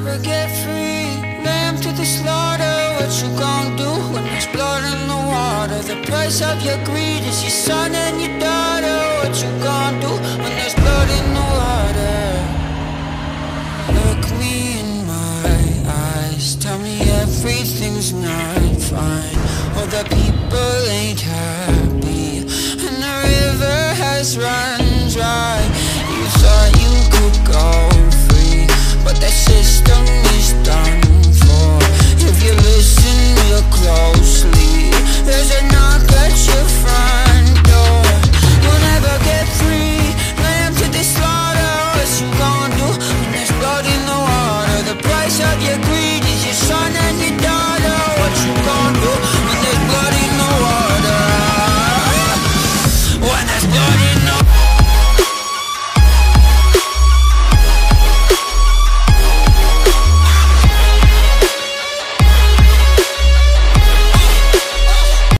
never get free. Lamb to the slaughter, what you gon' do when there's blood in the water? The price of your greed is your son and your daughter. What you gon' do when there's blood in the water? Look me in my eyes, tell me everything's not fine. All the people ain't happy.